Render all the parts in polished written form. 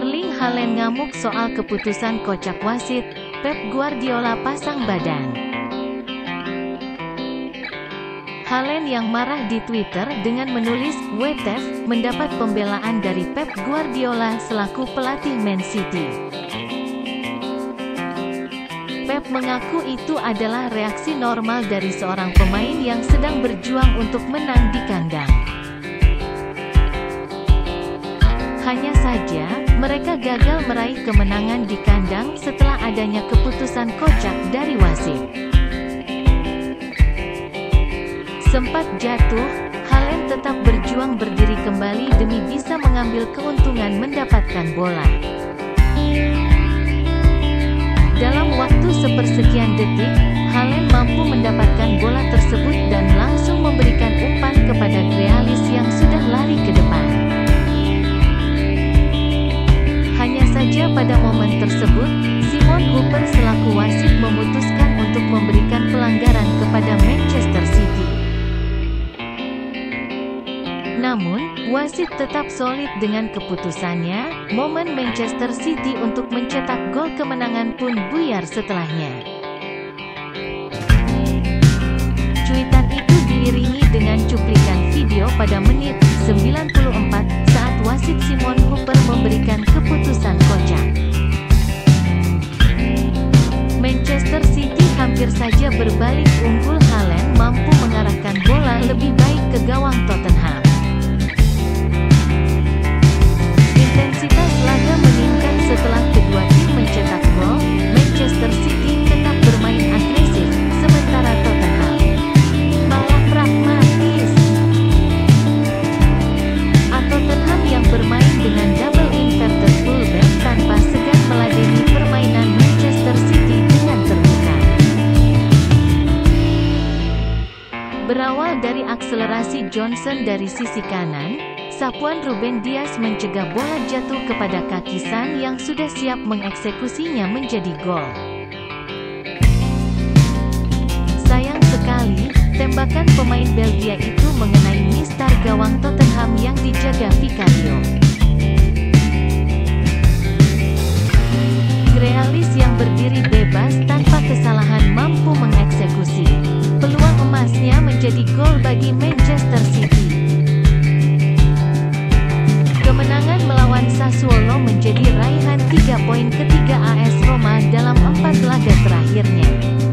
Erling Haaland ngamuk soal keputusan kocak wasit, Pep Guardiola pasang badan. Haaland yang marah di Twitter dengan menulis "WTF" mendapat pembelaan dari Pep Guardiola selaku pelatih Man City. Pep mengaku itu adalah reaksi normal dari seorang pemain yang sedang berjuang untuk menang di kandang. Hanya saja, mereka gagal meraih kemenangan di kandang setelah adanya keputusan kocak dari wasit. Sempat jatuh, Haaland tetap berjuang berdiri kembali demi bisa mengambil keuntungan mendapatkan bola. Dalam waktu sepersekian detik, Haaland mampu mendapatkan bola tersebut dan langsung memberikan umpan kepada Grealish yang sudah lari ke depan. Hanya saja pada momen tersebut, Simon Hooper selaku wasit memutuskan untuk memberikan pelanggaran kepada Manchester City. Namun, wasit tetap solid dengan keputusannya. Momen Manchester City untuk mencetak gol kemenangan pun buyar setelahnya. Cuitan itu diiringi dengan cuplikan video pada menit 94 saat wasit Simon Hooper memberikan keputusan kocak. Manchester City hampir saja berbalik unggul. Haaland mampu mengarahkan bola lebih baik ke gawang Tottenham. Intensitas laga meningkat setelah kedua tim mencetak gol. Manchester City tetap bermain agresif, sementara Tottenham malah pragmatis. Tottenham yang bermain dengan double inverted fullback tanpa segan meladeni permainan Manchester City dengan terbuka. Berawal dari akselerasi Johnson dari sisi kanan, sapuan Ruben Dias mencegah bola jatuh kepada kaki Son yang sudah siap mengeksekusinya menjadi gol. Sayang sekali, tembakan pemain Belgia itu mengenai mistar gawang Tottenham yang dijaga Vicario. Grealish yang berdiri bebas tanpa kesalahan mampu mengeksekusi. Peluang emasnya menjadi gol bagi Manchester City. Kemenangan melawan Sassuolo menjadi raihan 3 poin ketiga AS Roma dalam 4 laga terakhirnya.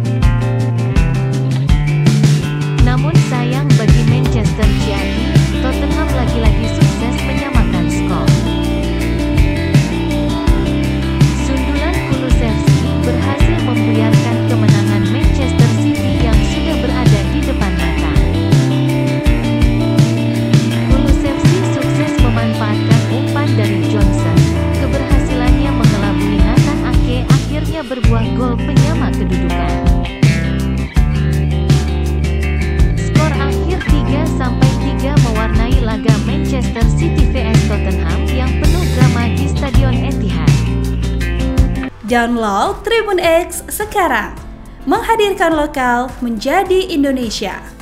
Namun sayang bagi Manchester City, Tottenham lagi-lagi sukses menyamakan skor. Sundulan Kulusevski berhasil membuyarkan kemenangan Manchester City yang sudah berada di depan mata. Kulusevski sukses memanfaatkan umpan dari Johnson. Keberhasilannya mengelabui Nathan Ake akhirnya berbuah gol penyama kedudukan. Akhir 3-3 mewarnai laga Manchester City vs Tottenham yang penuh drama di Stadion Etihad. Download Tribun X sekarang, menghadirkan lokal menjadi Indonesia.